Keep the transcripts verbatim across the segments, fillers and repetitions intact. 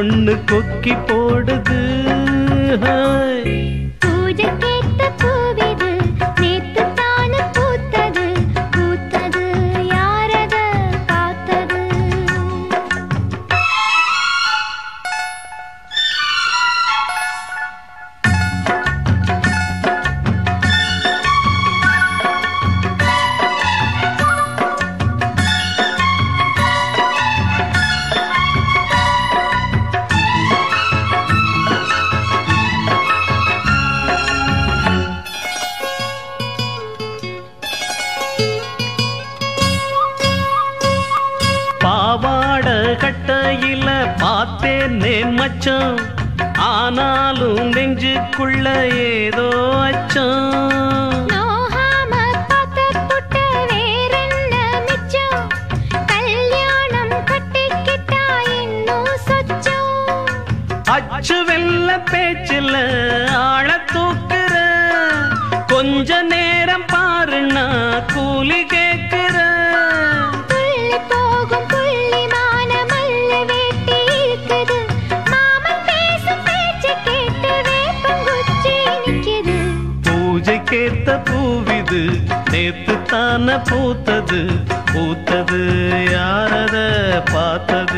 ஒண்ணு கொக்கி போடுது. பூஜை கேட்ட பூவிது நேத்து தானு பூத்தது பூத்தது யாரத பார்த்தது. கட்டையில பார்த்தேனே மச்சான், ஆனாலும் நெஞ்சுக்குள்ள ஏதோ அச்சம். நோகாம பார்த்த புட்ட வேறென்ன மிச்சம், கல்யாணம் கட்டிக்கிட்டா இன்னும் சொச்சம். அச்சு வெல்ல பேச்சில் ஆழ தூக்குற, கொஞ்ச நேரம் பாருன்னா கூலி கேட்கிற. கேத்த பூவிது நேத்து தான பூத்தது பூத்தது யாரத பார்த்தது.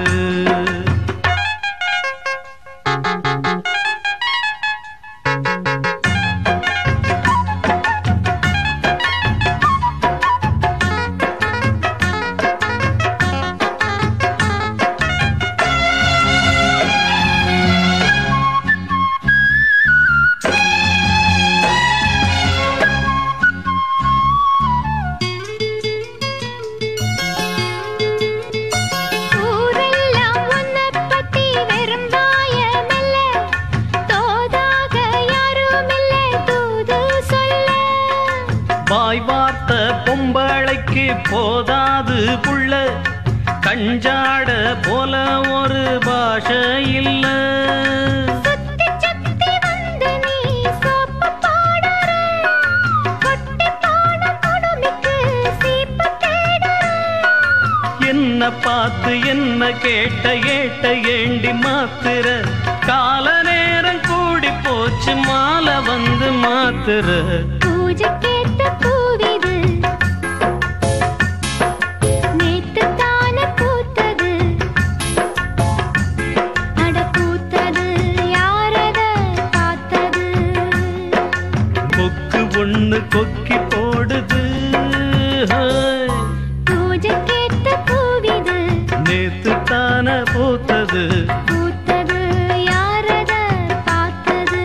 பொம்பளைக்கு போதாது புள்ள, கஞ்சாட போல ஒரு பாஷை இல்ல. என்ன பார்த்து என்ன கேட்ட ஏட்ட ஏண்டி மாத்திர, கால நேரம் கூடி போச்சு மாலை வந்து மாத்திர. பூஜை கேட்ட பூவிது நேத்து தான பூத்தது, அட பூத்தது யாரத பார்த்தது. கொக்கு ஒண்ணு கொக்கி போடுது. பூஜை கேட்ட பூவிது நேத்து தான பூத்தது பூத்தது யாரத பார்த்தது.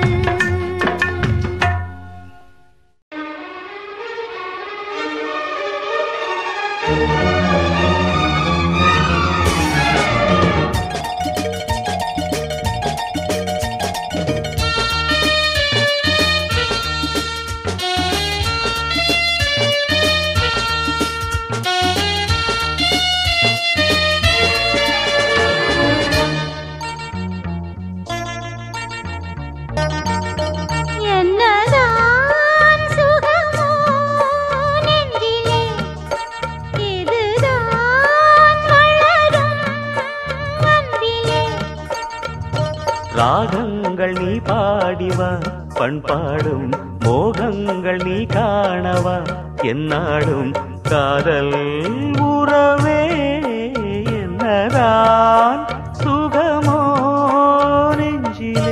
ராகங்கள் நீ பாடிவா, பண்பாடும் மோகங்கள் நீ காணவா, என்னாடும் காதல் உறவே. என்னதான் சுகமோ நெஞ்சிலே,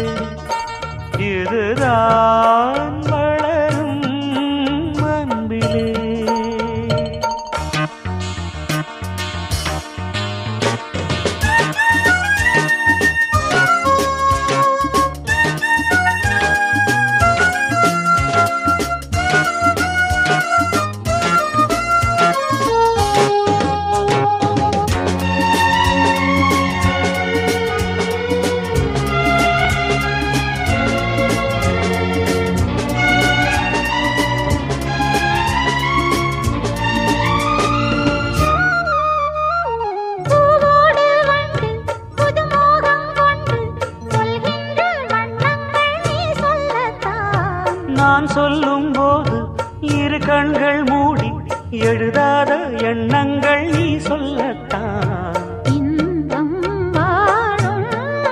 இதுதான் வளரும் அன்பிலே. நான் சொல்லும் போது இரு கண்கள் மூடி எழுதாத எண்ணங்கள் நீ சொல்லத்தான். இன்பம் வாழும்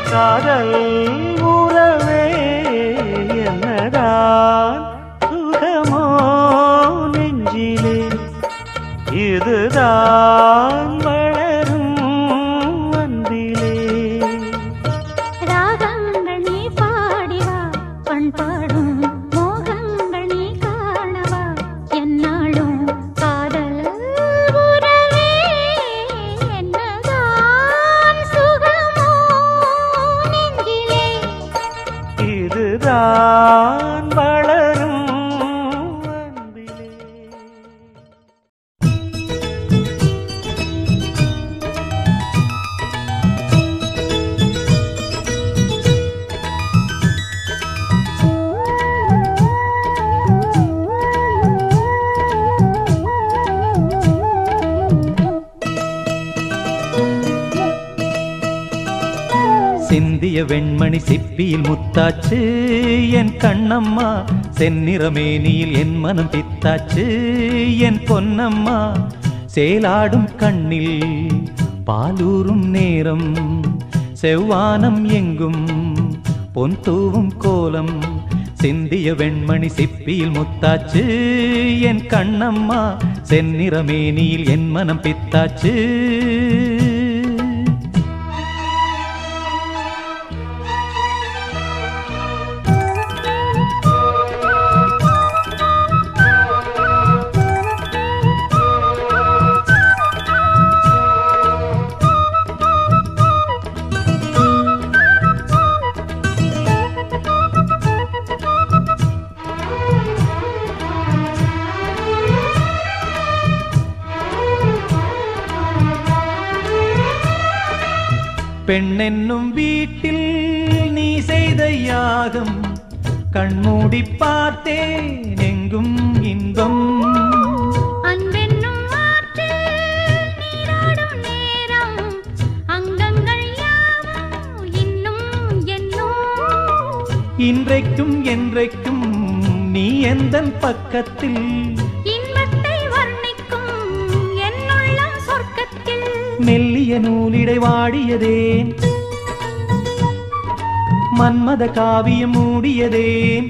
காதல் உறவே என்னதான் சுகமோ நெஞ்சிலே இதுதான் வளரும் அன்பிலே. ராகங்கள் நீ பாடிவா பண்பாடும் மோகங்கள் நீ காணவா என்னாலும் காதல் உறவே என்னதான் சுகமோ நெஞ்சிலே இதுதான் வளரும் அன்பிலே. சிந்திய வெண்மணி சிப்பியில் முத்தாச்சு என் கண்ணம்மா, செந்நிறமேனியில் என் மனம் பித்தாச்சு என் பொன்னம்மா. சேலாடும் கண்ணில் பாலூரும் நேரம், செவ்வானம் எங்கும் பொன் தூவும் கோலம். சிந்திய வெண்மணி சிப்பியில் முத்தாச்சு என் கண்ணம்மா, செந்நிறமேனியில் என் மனம் பித்தாச்சு. பெண்ணென்னும் வீட்டில் நீ செய்த யாகம், கண்மூடி பார்த்தேன் எங்கும் இன்பம். அன்பென்னும் ஆற்றில் நீராடும் நேரம், அங்கங்கள் யாவும் இன்னும் என்னும். இன்றைக்கும் என்றைக்கும் நீ எந்தன் பக்கத்தில், இன்பத்தை வர்ணிக்கும் என்னுள்ளம் சொர்க்கத்தில். மெல்லிய நூலிடை வாடியதேன், மன்மத காவியம் மூடியதேன்.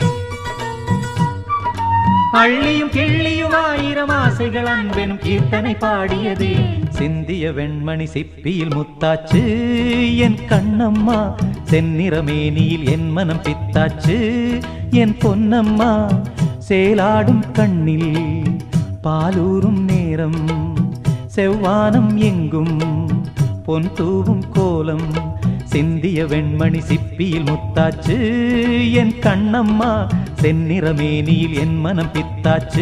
அள்ளியும் கிள்ளியும் ஆயிரம் ஆசைகள் அன்பெனும் கீர்த்தனை பாடியதே. சிந்திய வெண்மணி சிப்பியில் முத்தாச்சு என் கண்ணம்மா, செந்நிறமேனியில் என் மனம் பித்தாச்சு என் பொன்னம்மா. சேலாடும் கண்ணில் பாலூரும் நேரம், செவ்வானம் எங்கும் பொன் தூவும் கோலம். சிந்திய வெண்மணி சிப்பியில் முத்தாச்சு என் கண்ணம்மா, செந்நிறமேனியில் என் மனம் பித்தாச்சு.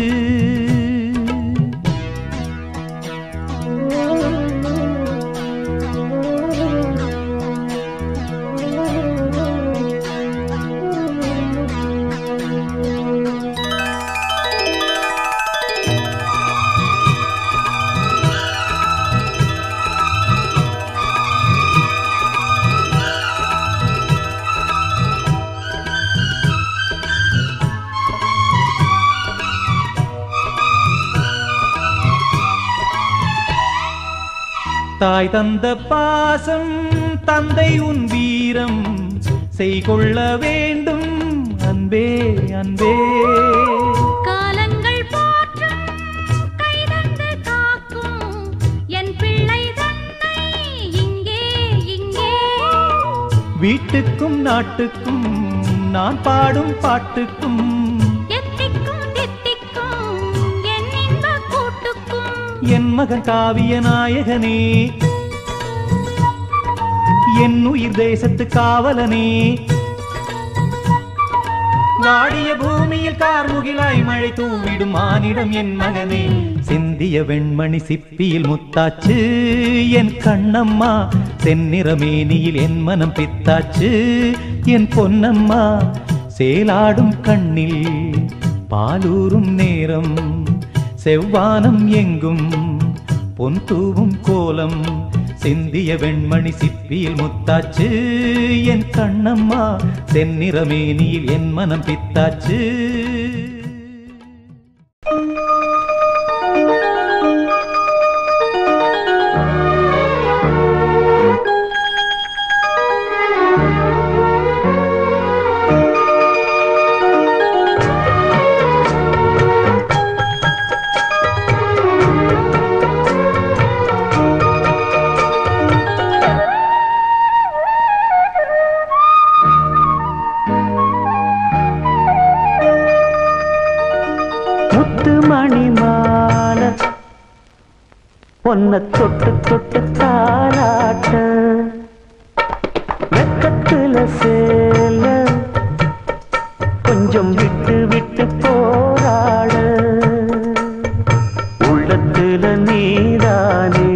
தாய் தந்த பாசம் தந்தை உன் வீரம், செய்கொள்ள வேண்டும் அன்பே அன்பே. காலங்கள் போற்றும் கைதந்து காக்கும் என் பிள்ளை தன்னை இங்கே இங்கே. வீட்டுக்கும் நாட்டுக்கும் நான் பாடும் பாட்டுக்கும், எத்திக்கும் தித்திக்கும் என் இன்ப கூட்டுக்கும். என் மகன் காவிய நாயகனே, என் உயிர் தேசத்து காவலனே. வாடிய பூமியில் கார்முகிலாய் மழை தூவிடும் மானிடம் என் மகனே. சிந்திய வெண்மணி சிப்பியில் முத்தாச்சு என் கண்ணம்மா, செந்நிறமேனியில் என் மனம் பித்தாச்சு என் பொன்னம்மா. சேலாடும் கண்ணில் பாலூரும் நேரம், செவ்வானம் எங்கும் பொன் தூவும் கோலம். சிந்திய வெண்மணி சிப்பியில் முத்தாச்சு என் கண்ணம்மா, செந்நிறமேனியில் என் மனம் பித்தாச்சு. பொன்ன தொட்டு தொட்டு தாலாட்ட வெக்கத்துல சேல கொஞ்சம் விட்டு விட்டு போராட உள்ளத்துல நீதானே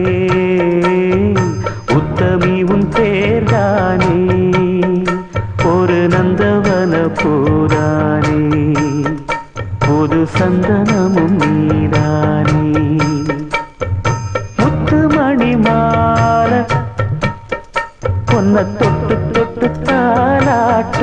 உத்தமி உன் பேர்தானே ஒரு நந்தவன பூதானே புது சந்தனமும் நீதானே முத்துமணி மாலை பொன்ன தொட்டு தொட்டு தாலாட்ட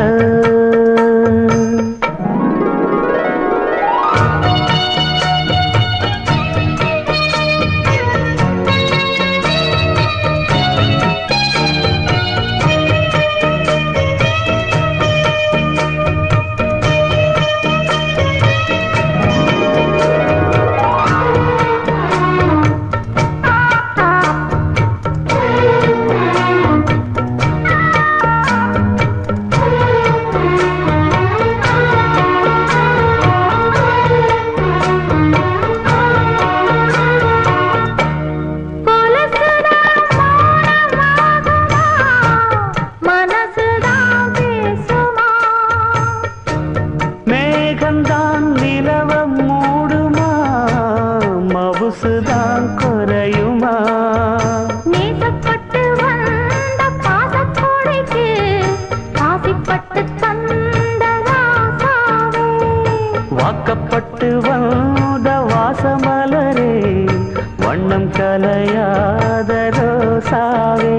வாக்கப்பட்டு வந்த வாசமலரே வண்ணம் கலையாத ரோசாவே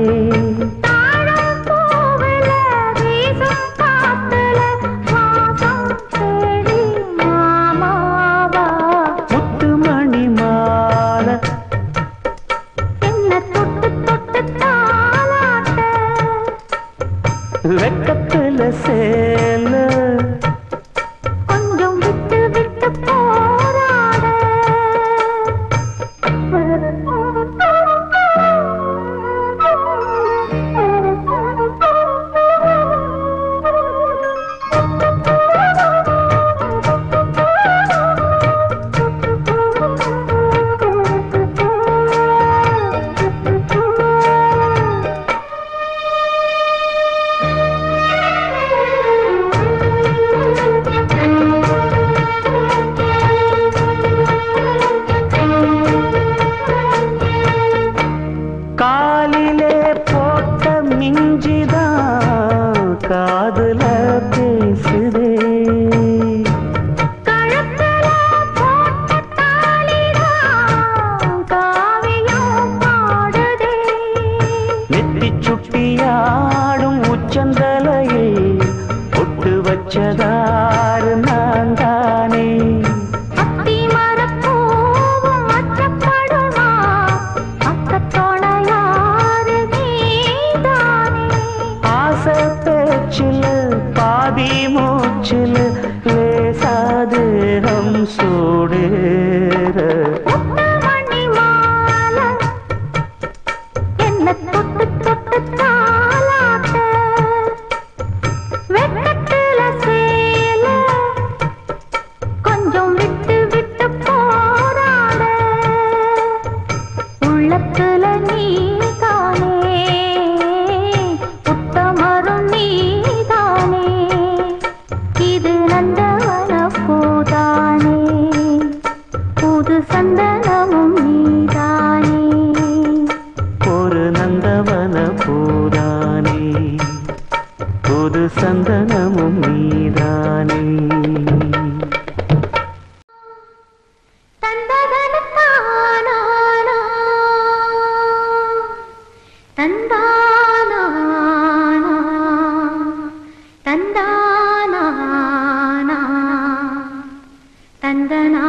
முத்துமணி மாலை வெக்கத்துல சேல காதுல பேசுதே நெத்தி சுட்டியாடும் உச்சந்தலையை ஒட்டு வச்சதாறு நான் தானே பாதி மூச்சில் லேசாது ஹம் சூடேற மணி மாலை என்ன தொட்டு தொட்டு தாலாட்ட வெக்கத்துல சேல கொஞ்சம் விட்டு விட்டு போராட உள்ளத்துல நீ தானே உத்தமரும் நீ இது நந்தவன பூதானே புது சந்தனமும் நீதானே ஒரு நந்தவன பூதானே புது சந்தனமும் நீதானே தந்ததன தானா தந்தானா தந்தானா தந்தனா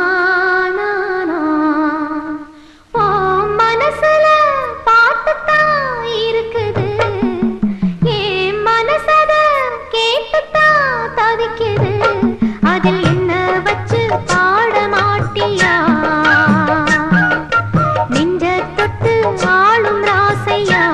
ஓ மனசுல பாட்டுத்தான் இருக்குது ஏன் மனசத கேட்டுத்தான் தவிக்குது அதில் என்ன வச்சு பாட மாட்டியா நெஞ்ச தொட்டு ஆளும் ராசையா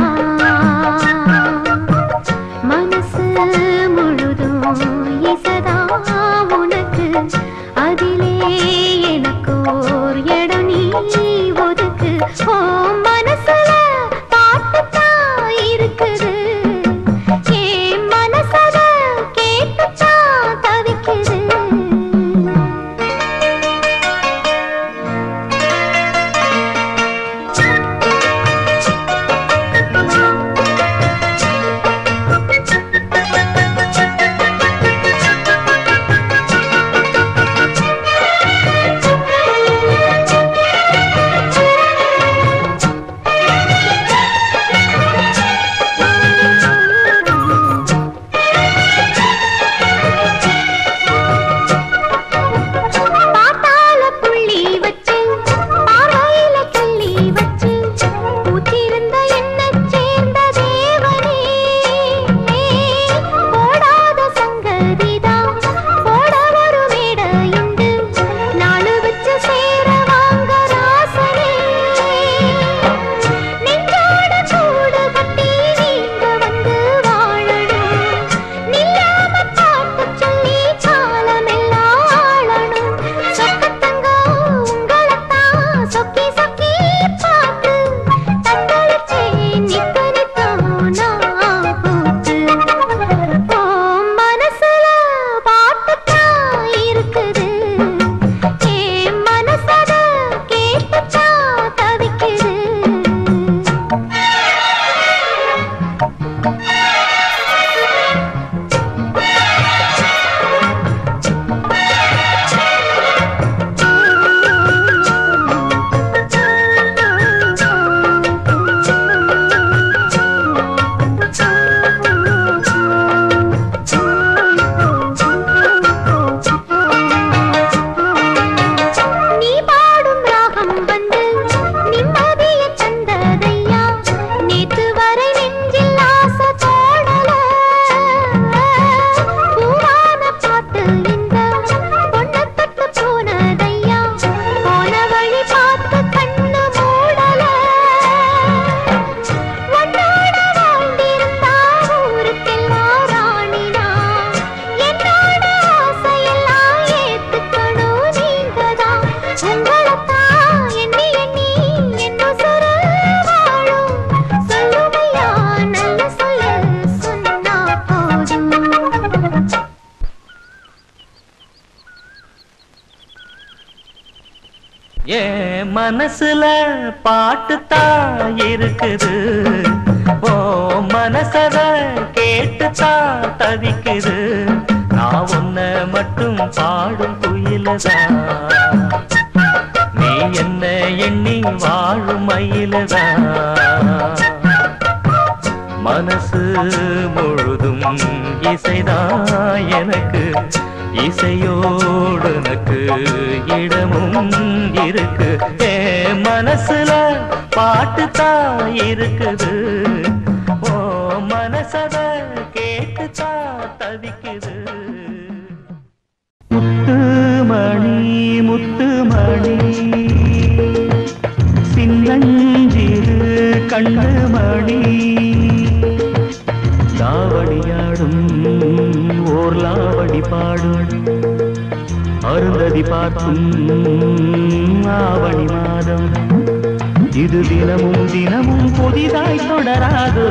மனசு முழுதும் இசதா உனக்கு அதிலே எனக்கு ஓர் இடம் நீ ஒதுக்கு ஓ மனசுல பாட்டுத்தான் இருக்குது, ஓ மனசத கேட்டுத்தான் தவிக்குது. நான் உன்னை மட்டும் பாடும் குயிலதான், நீ என்ன எண்ணி வாழும் மயிலதான். மனசு முழுதும் இசைதான் எனக்கு, இசையோடு எனக்கு இடமும் இருக்கு. ஏ மனசுல பாட்டுத்தான் இருக்குது, ஓ மனசத கேட்டுத்தான் தவிக்குது. முத்துமணி முத்துமணி சின்னஞ்சிறு கண்ணுமணி, தாவடியாடும் ஓர் லாவடி பாடும் அருந்ததி பார்க்கும் ஆவணி மாதம். இது தினமும் தினமும் புதிதாய் தொடராதோ.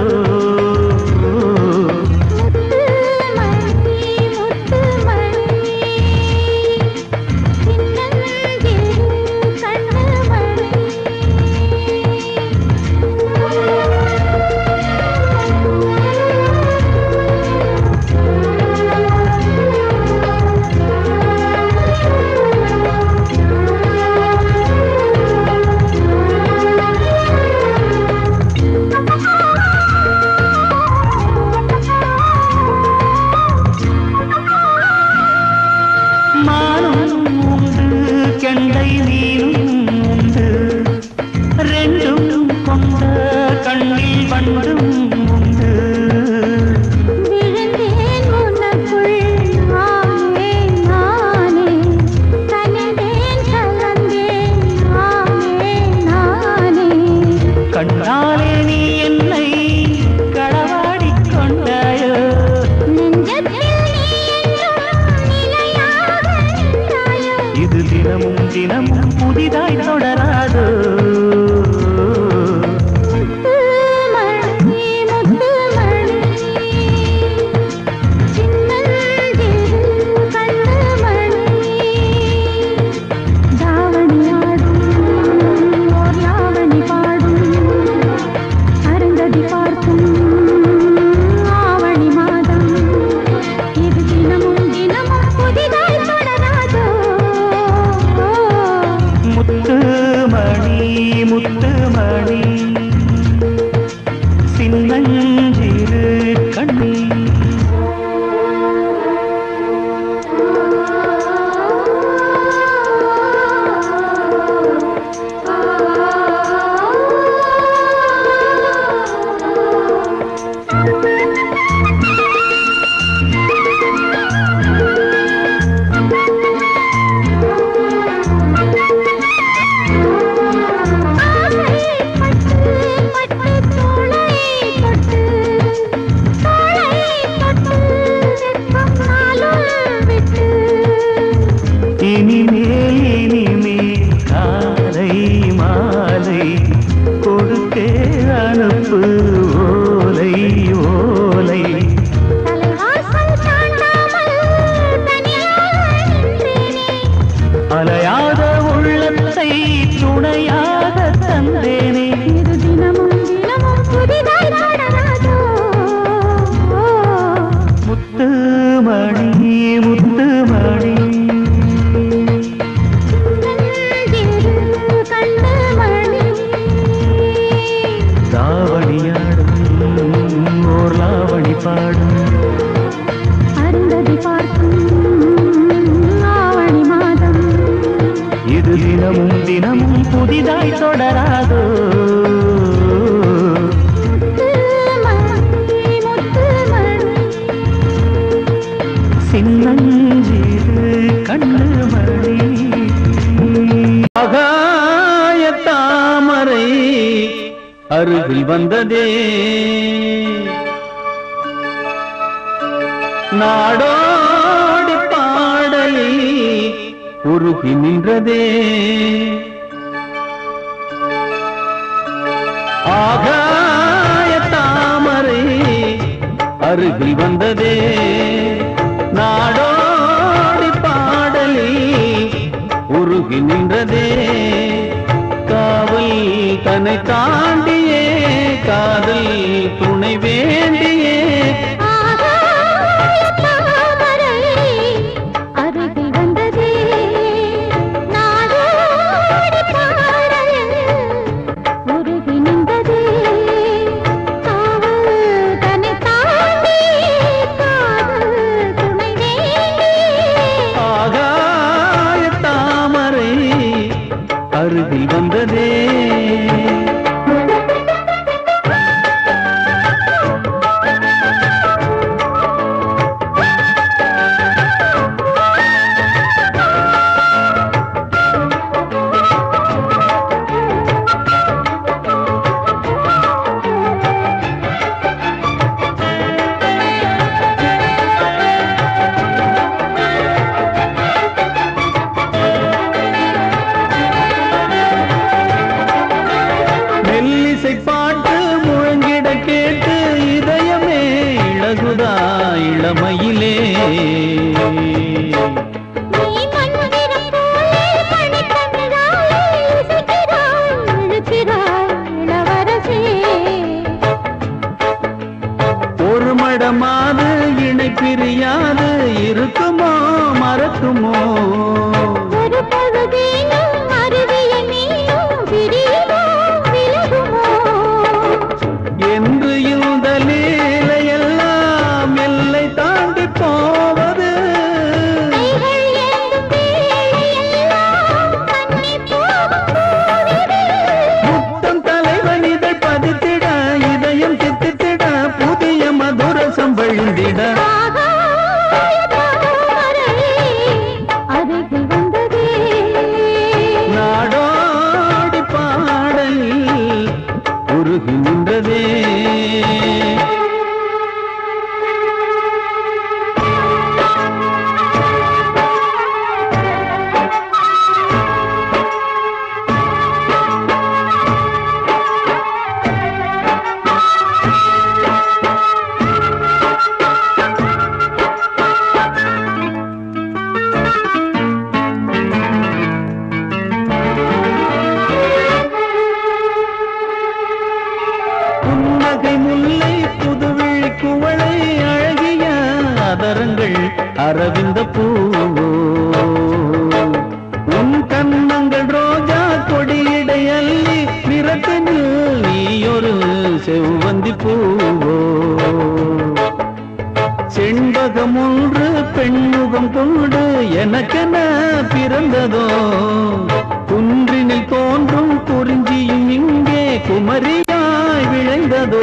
அருகில் வந்ததே நாடோடி பாடலி உருகி நின்றதே ஆகாய தாமரை அருகில் வந்ததே நாடோடி பாடலி உருகி நின்றதே தன்னை தாண்டியே காதல் துணை வேண்டியே அருகில் வந்ததே இளமையிலே ஒரு மடமாது இணை பிரியாது இருக்குமோ மறக்குமோ ஒரு பகுதியிலும் அருவிய நீயும் பிரியுமோ விலகுமோ என்று இந்த லீலையெல்லாம் எல்லை தாண்டி போவது முத்தம் தலைவனிதழ் பதித்திட இதயம் தித்தித்திட புதிய மதுரசம் வழிந்திட நாடோடி பாடலில் உருகி நின்றதே அரவிந்த பூவோ உன் கண்ணங்கள் ரோஜா கொடியிடை அள்ளி நிறத்தினில் நீயொரு செவ்வந்தி பூவோ செண்பகம் ஒன்று பெண்முகம் கொண்டு எனக்கென பிறந்ததோ குன்றினில் தோன்றும் குறிஞ்சியும் இங்கே குமரியாய் விளைந்ததோ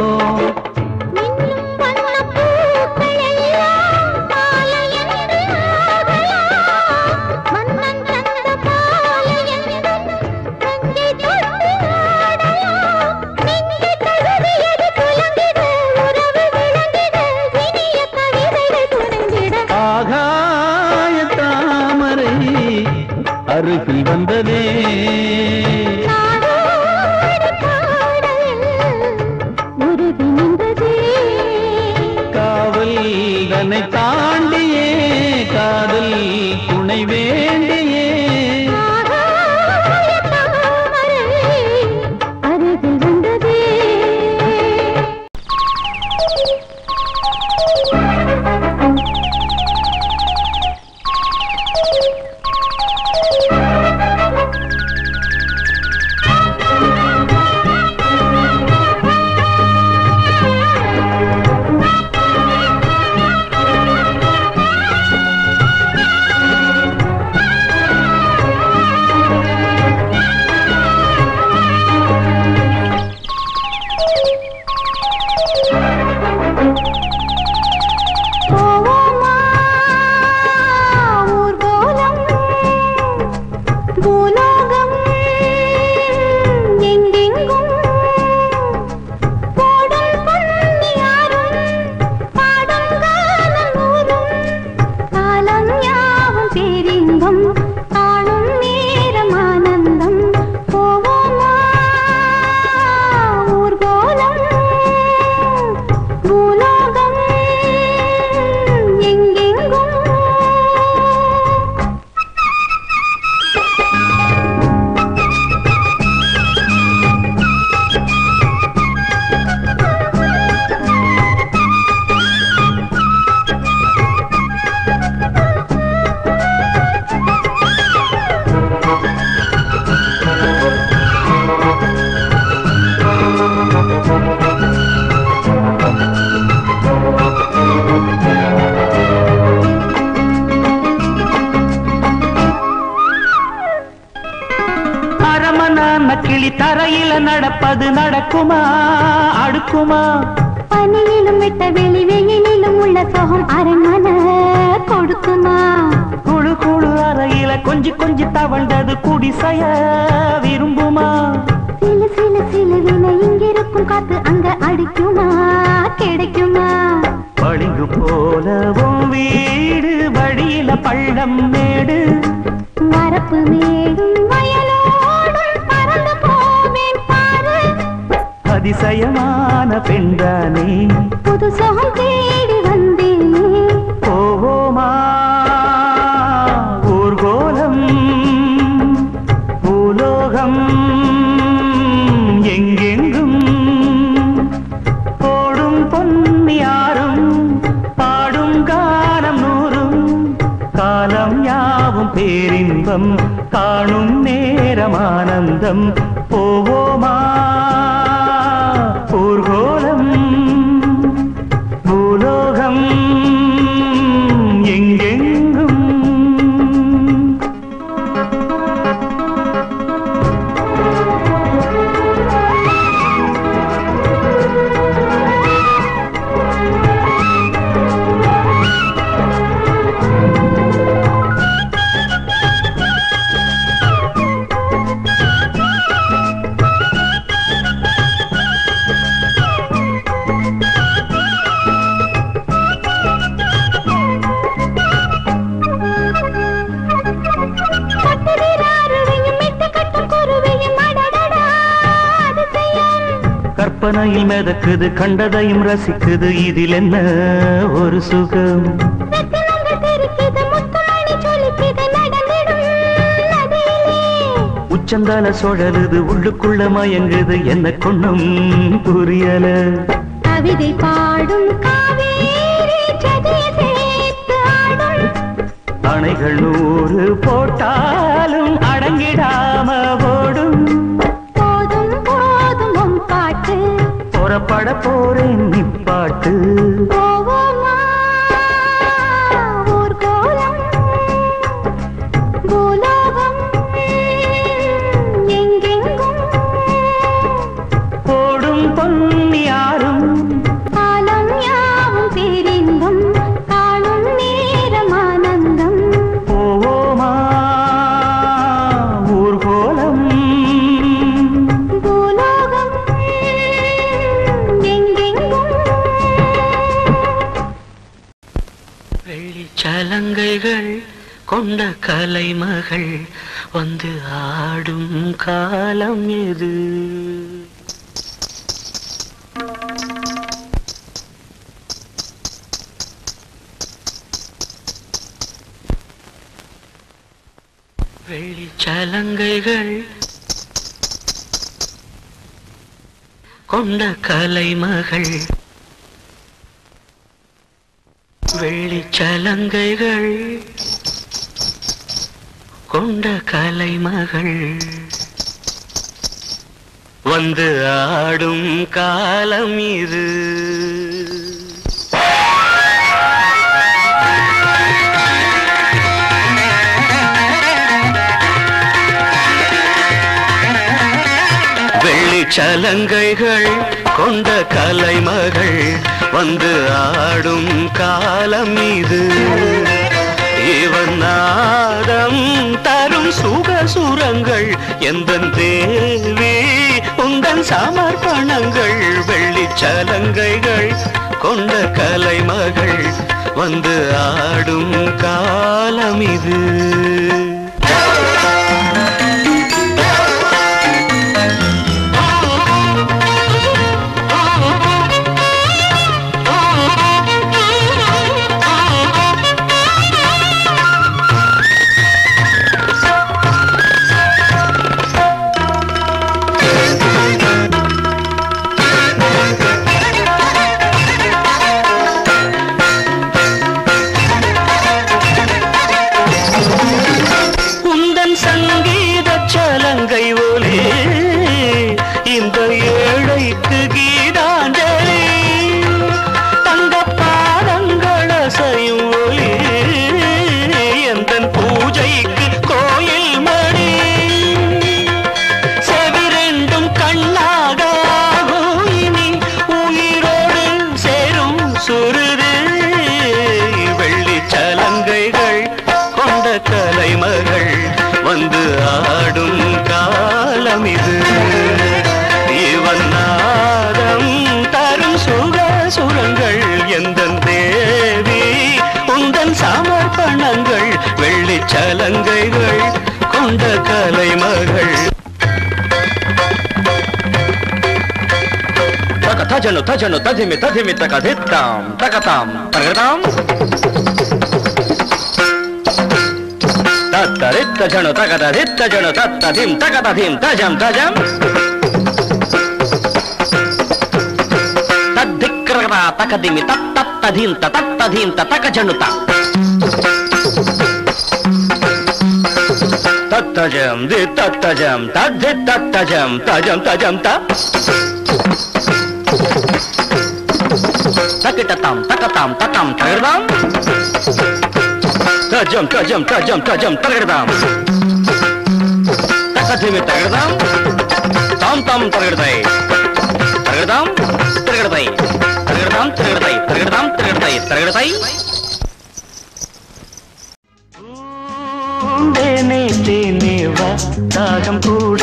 அருகில் வந்ததே காவல் தன்னை தாண்டியே காதல் துணை வேண்டியே அருகில் வந்ததே அது நடக்குமா அடுக்குமா? பனியிலும் விட்ட வெளி வெயிலிலும் உள்ள சோகம் அரண்மனை கொடுக்குமா? குழு குழு அறையில கொஞ்சி கொஞ்சி தவழ்ந்தது குடிசைய விரும்புமா? சிலு சிலு சிலுவின இங்கிருக்கும் காத்து அங்க அடிக்குமா கிடைக்குமா? பளிங்கு போலவும் வீடு வழியில பள்ளம் மேடு, வரப்பு மேடும் வயலோடும் பறந்து போவேன் பாரு. அதிசயமான பெண்தானே புது சோகம் தேடி வந்தேனே. போவோமா ஊர்கோலம் பூலோகம் எங்கெங்கும் போடும் பொன்னியாரும் பாடும் காலம் நூறும் காலம் யாவும் பேரின்பம் காணும் நேரமானந்தம். போவோமா ஊர்கோலம் பூலோகம் எங்கெங்கும். கற்பனையில் மிதக்குது கண்டதையும் ரசிக்குது இதில் என்ன ஒரு சுகம்? உச்சந்தால சுழலுது உள்ளுக்குள்ள மயங்குது என்ன கொண்ணும் புரியல. கவிதை பாடும் காவேரி ஜதியை சேர்த்து ஆடும். அணைகள் நூறு போட்டாலும் அடங்கிடாம ஓடும். போதும் போதும் உன் பாட்டு புறப்பட போறேன் நிப்பாட்டு. போவோமா ஊர்கோலம் பூலோகம் எங்கெங்கும் போடும் பொன்னியாரும் காலம் யாவும் பேரின்பம் காணும் நேரமானந்தம். போவோமா ஊர்கோலம் பூலோகம் எங்கெங்கும். வெள்ளிச்சலங்கைகள் கொண்ட கலைமகள் வந்து ஆடும் காலம் எது? வெள்ளிச்சலங்கைகள் கொண்ட கலைமகள், வெள்ளிச்சலங்கைகள் கொண்ட கலைமகள் வந்து ஆடும் காலம் இது. வெள்ளிச்சலங்கைகள் கொண்ட கலைமகள் வந்து ஆடும் காலம் இது. இவன் நாதம் தரும் சுகசுரங்கள் எந்தன் தேவி உந்தன் சமர்ப்பணங்கள். வெள்ளிச்சலங்கைகள் கொண்ட கலைமகள் வந்து ஆடும் காலம் இது. சலங்கைகள் கொண்ட கலைமகள். தஜனு தஜனு தஜிமி தஜிமி தகதித்தாம் தகதாம் தகதாம் தத்தரித்த ஜனு தகதரித்த ஜனு தத்ததிம் தகததிம் தஜம் தஜம் தத்திக்ரகதா தகதிமி தத்தத்ததிம் தத்ததிம் தகஜனுத தத்தஜம் தி தத்தஜம் தத்தி தத்தஜம் தஜம் தஜம் த தக்கிட்டதாம் தக்கதாம் தத்தாம் தகர்தாம் தஜம் தஜம் தஜம் தஜம் தகர்தாம் தக்கதிமி தகர்தாம் தாம் தாம் தகர்தை தகர்தாம் தகர்தை தகர்தாம் தகர்தை தகர்தாம் தகர்தை தகர்தை. தேனே தேனே வா தாகம் கூட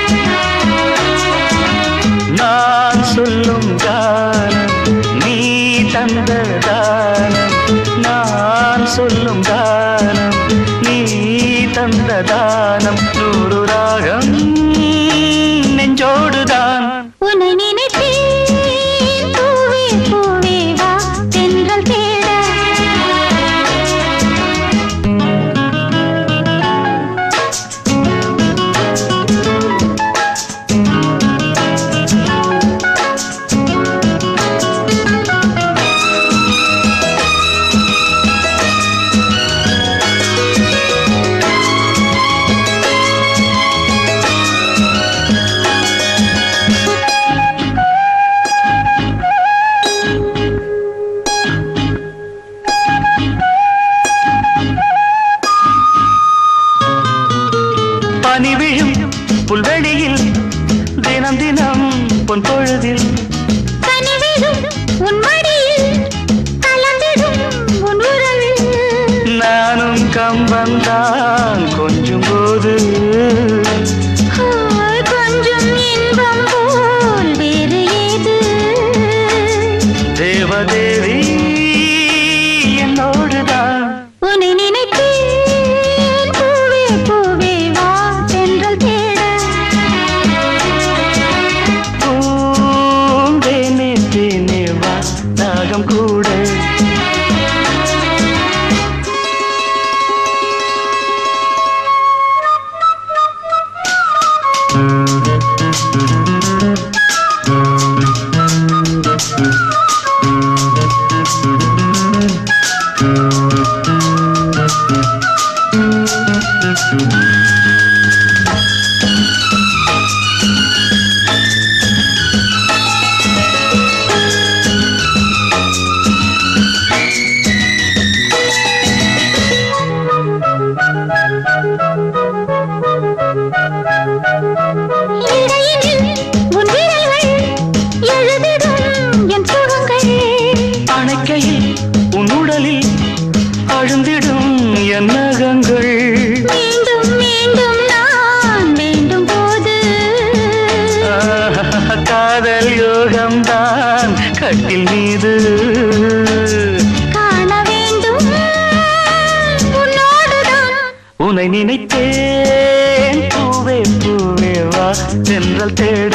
நான் சொல்லும் கானம் நீ தந்த தானம். நான் சொல்லும் தானம் நீ தந்த தானம். நூறு ராகம் நெஞ்சோடுதான். உன்னை நினைத்தேன் பூவே பூவே வா தென்றல் தேட. பனி விழும் புல்வெளியில் தினம் தினம் பொன் பொழுதில் கனிவிடும் உன் மடியில் கலந்திடும் உன் உறவில். நானும் கம்பந்தான் கொஞ்சம் போது ஆய், கொஞ்சம் இன்பம் போல் வேறு ஏது. தேவதேவி என்னோடுதான். உன்னை நினைத்தேன் பூவே பூவே வா தென்றல் தேட. பூந்தேனே தேனே வா தாகம் கூட. இடையினில் உன் விரல்கள் எழுதிடும் என் சுகங்கள். அணைக்கையில் உன் உடலில் அழுந்திடும் என் நகங்கள். மீண்டும் மீண்டும் நான் வேண்டும் போது காதல் யோகம்தான் கட்டில் மீது. காண வேண்டும் உன்னோடுதான். உன்னை நினைத்தேன் பூவே பூவே வா தென்றல் தேட.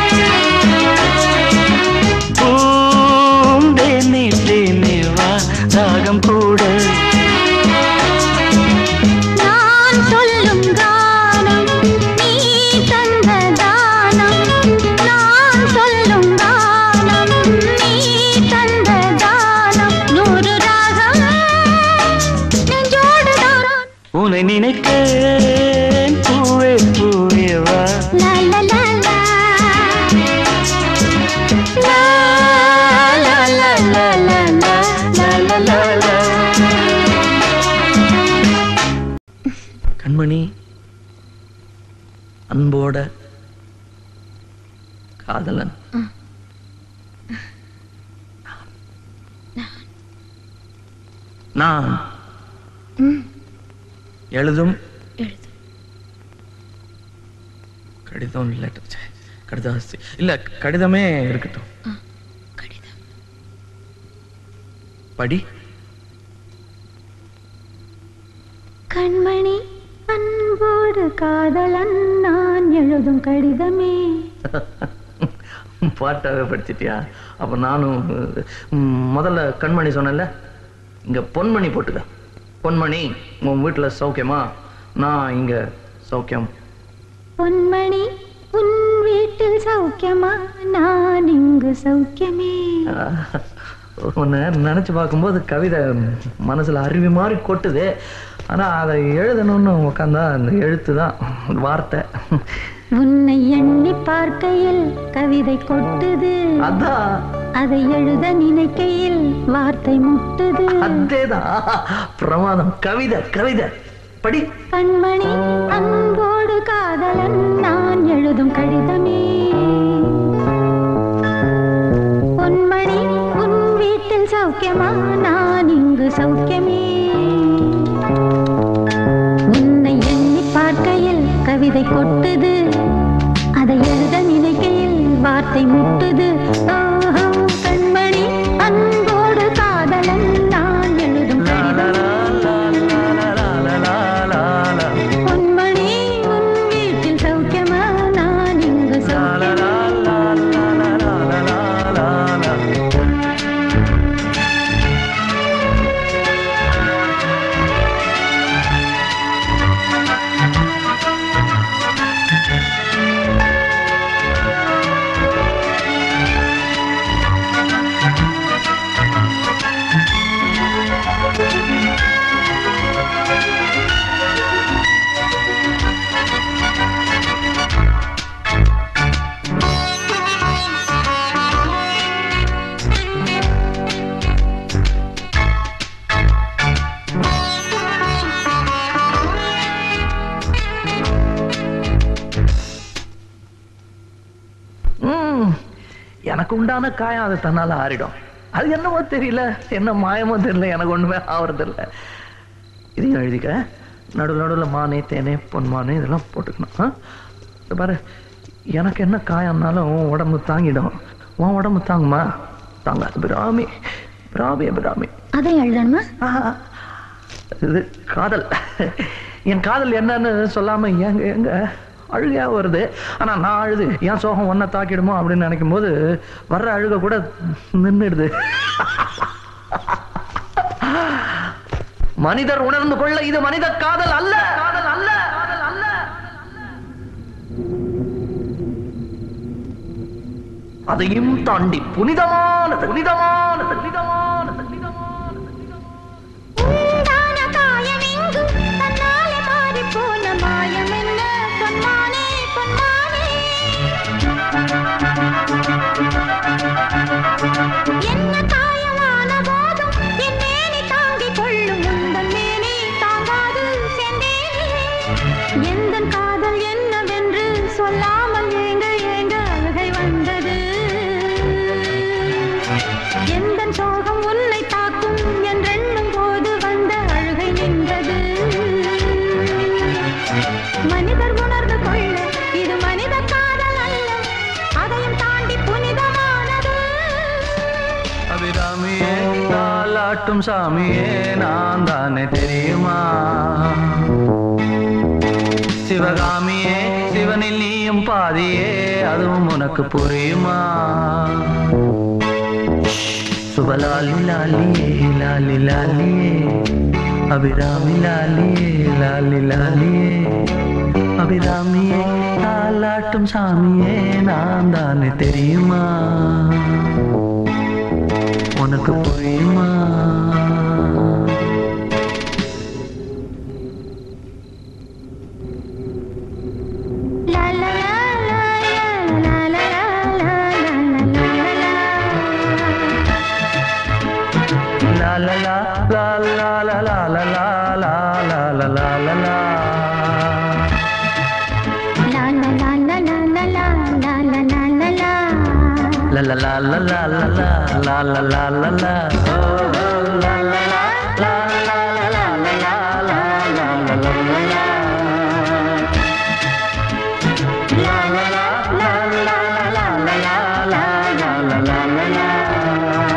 பூந்தேனே தேனே வா தாகம் கூட. நான் சொல்லும் கானம் நீ தந்த தானம். நான் சொல்லும் கானம் நீ தந்த தானம். நூறு ராகம் நெஞ்சோடுதான். உன்னை நினைத்தேன் பூவே பூவே வா. லா லா லா லா. லா லா லா லா லா லா லா லா லா. கண்மணி அன்போட காதலன். நான் எழுதும் கடிதம் லெட்டர் கடிதாசி இல்ல கடிதமே இருக்கட்டும். படி. கண்மணி அன்போடு காதலன் நான் எழுதும் கடிதமே. பாட்டாவே படிச்சிட்டியா? அப்ப நானும் முதல்ல கண்மணி சொன்னேன்ல, இங்க பொன்மணி போட்டுக்க. பொன்மணி, உன் வீட்டுல சௌக்கியமா? நான் இங்க சௌக்கியம். பொன்மணி உன் வீட்டில் சௌக்கியமா? நான் இங்கு சௌக்கியமே. உன்னை நினைச்சு பார்க்கும்போது கவிதை மனசுல அருவி மாதிரி கொட்டுது. ஆனா அதை எழுதணும்னு உட்காந்தா அந்த எழுத்து தான் வார்த்தை. உன்னை எண்ணி பார்க்கையில் கவிதை கொட்டுது, அதான் அதை எழுத நினைக்கையில் வார்த்தை முட்டுது. அதேதான் பிரமாதம். கவிதை கவிதை படி. கண்மணி அன்போடு காதலன் நான் எழுதும் கடிதமே. பொன்மணி உன் வீட்டில் சௌக்கியமா? நான் இங்கு சௌக்கியமே. உன்னை எண்ணி பார்க்கையில் கவிதை கொட்டுது, அதை எழுத நினைக்கையில் வார்த்தை முட்டுது. ஓஹோ கண்மணி அன்போடு காதலன் நான் எழுதும் கடிதம். பொன்மணி உன் வீட்டில் சௌக்கியமா? நான் இங்கு சௌக்கியமா. எனக்கு உண்டான காயம் அது தன்னால ஆறிடும். அது என்னமோ தெரியல, என்ன மாயமோ தெரியல, எனக்கு ஒண்ணுமே ஆவறதில்ல. இதையும் எழுதிக்க. நடுவில் நடுவில் மானே தேனே பொன்மானே இதெல்லாம் போட்டுக்கணும். பாரு, எனக்கு என்ன காயம்னாலும் உன் உடம்பு தாங்கிடும். உன் உடம்பு தாங்குமா? தாங்காது. பிராமி பிராமி பிராமி. அதை எழுதணுமா? இது காதல். என் காதல் என்னன்னு சொல்லாம எங்க எங்க அழுகையா வருது. ஆனா நான் அழுது என் சோகம் ஒன்ன தாக்கிடுமோ அப்படின்னு நினைக்கும் போது வர்ற அழுக கூட நின்றுடுது. மனிதர் உணர்ந்து கொள்ள இது மனித காதல் அல்ல, காதல் அல்ல, காதல் அல்ல. அதையும் தாண்டி புனிதமானது, புனிதமானது, புனிதமானது, புனிதமானது. உண்டான காயம் எங்கு தன்னாலே மாறி போன மாயம் என்ன? பொன்மானே பொன்மானே என்ன காயமான போதும் என் மேனி தாங்கிக் கொள்ளும். உந்தன் மேனி தாங்காது சென்றேனே. எந்தன் காதல் என்னவென்று சொல்லாமல் ஏங்க ஏங்க அழுகை வந்தது. எந்தன் சோகம் உன்னை தாக்கும் என்றெண்ணும் போது வந்த அழுகை நின்றது. மனிதர் உணர்ந்து கொள்ள இது மனித காதல் அல்ல, அதையும் தாண்டி புனிதமானது. அபிராமியே தாலாட்டும் சாமியே நான் தானே தெரியுமா? சிவகாமியே சிவனில் நீயும் பாதியே அதுவும் உனக்கு புரியுமா? சுபலாலி லாலியே லாலி லாலியே அபிராமி லாலியே லாலி லாலியே அபிராமியே தாலாட்டும் சாமியே நான் தானே தெரியுமா? உனக்கு புரியுமா? la la la la la la la la la la la la la la La la la la la la la la la la la la oh la la la la la la la la la la la la la La la la la la la la la la la la la la la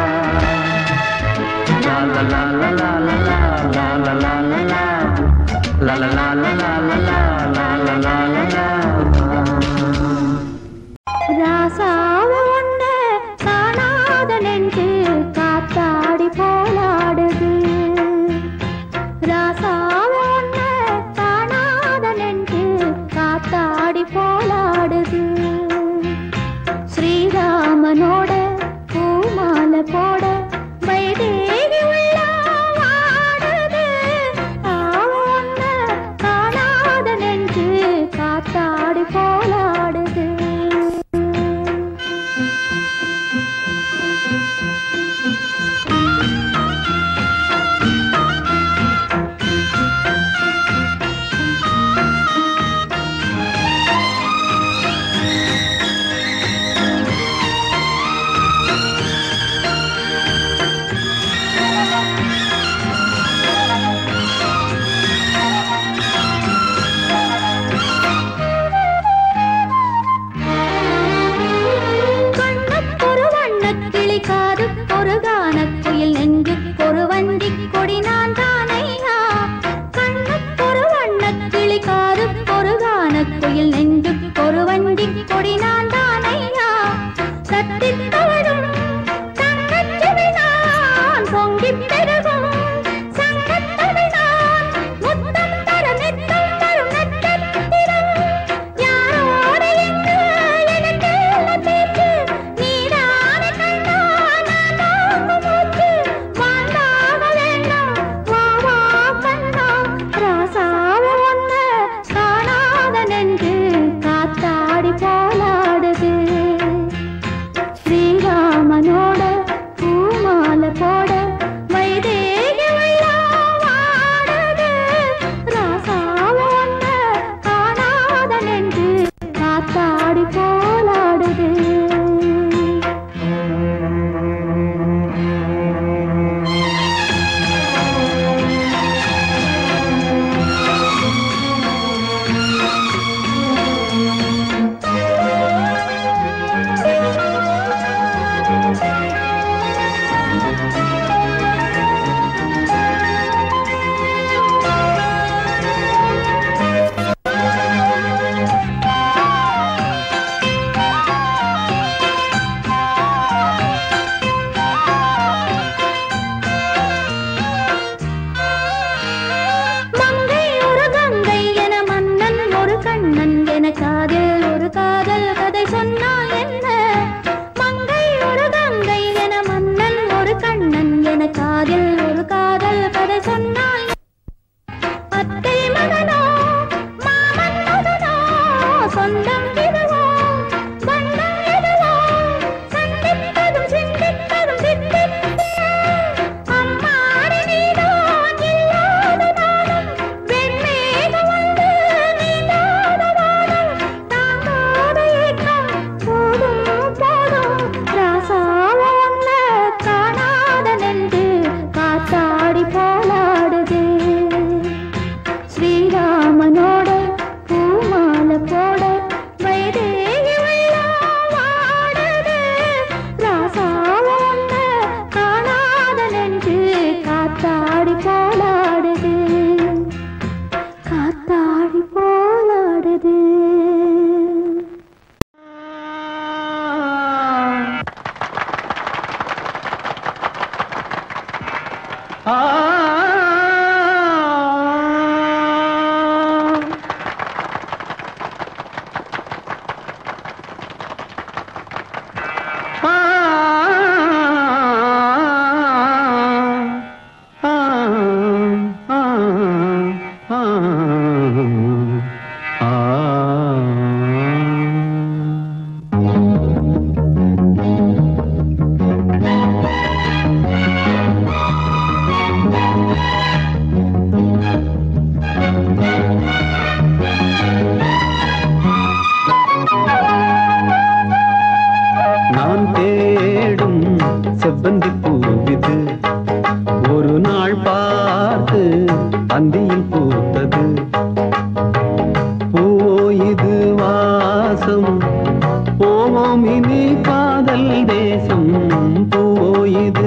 La la la la la la la la la la la லா லா லா லா லா லா லா லா லா லா. ராசாவ ஒண்ணு காணாத நெஞ்சு காத்தாடி போலாடுது. ராசாவ ஒண்ணு காணாத நெஞ்சு காத்தாடி போலாடுது. ஸ்ரீராமனோட பூமாலை போட வைதேகி உள்ள வாடுது. அவ ஒண்ணு காணாத நெஞ்சு காத்தாடி போலாடுது.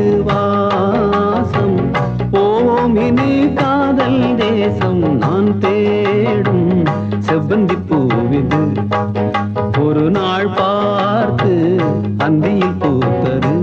தேசம் நான் செவ்வந்தி பூவிது ஒரு நாள் பார்த்து அந்தியில் பூத்தது.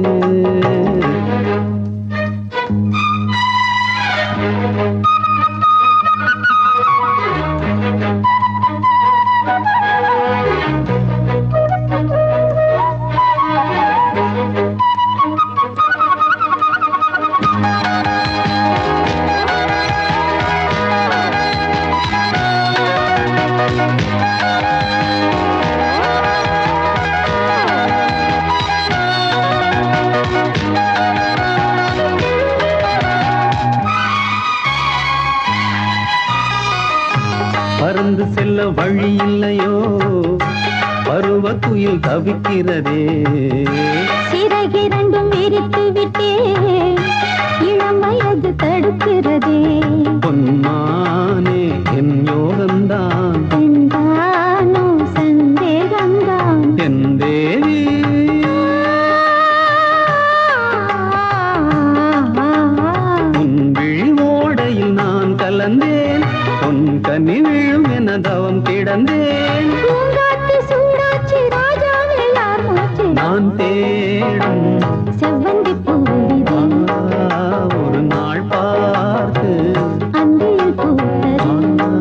பறந்து செல்ல வழி இல்லையோ பருவ குயில் தவிக்கிறதே. சிறகிரண்டும் விரித்து விட்டே இளம் வயது தடுக்கிறதே. பொன்மானே என் யோகந்தான் பெண்தானோ சந்தேகந்தான் என் தேவி. உன் விழிமோடையில் நான் கலந்தேன் பொன் கனி விழும் என தவம் கிடந்தேன். நான் தேடும் செவ்வந்தி பூவிது ஒரு நாள் பார்த்து அந்தியில் பூத்தது.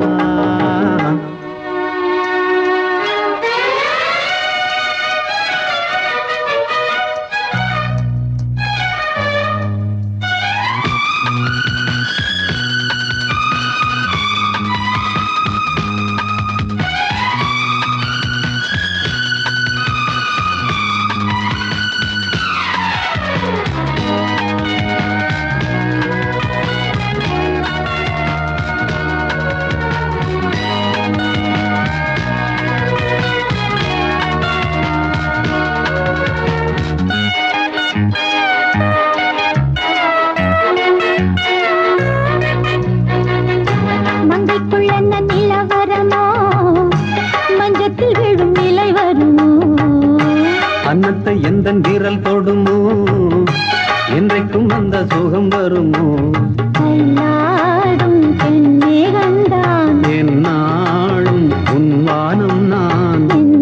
அன்னத்தை எந்த விரல் தொடுமோ என்றைக்கும் அந்த சுகம் வருமோ. என்னாலும் உன்வானம் நான்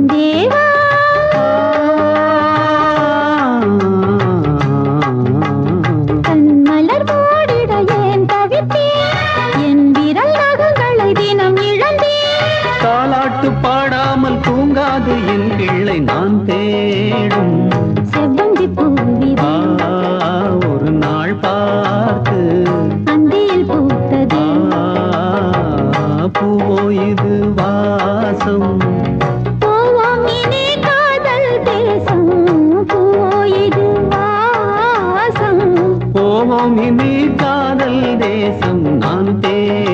மலர் மூடிட ஏன் தவித்தேன் என் விரல் நகங்களை தினம் இழந்தேன். தாலாட்டு பாடாமல் தூங்காது என் பிள்ளை நான் தேடும் செவ்வந்தி பூவிது ஒரு நாள் பார்த்து அந்தியில் பூத்தது. பூவோ இது வாசம் போவோம் இனி காதல் தேசம். பூவோ இது வாசம் போவோம் இனி காதல் தேசம் நான் தே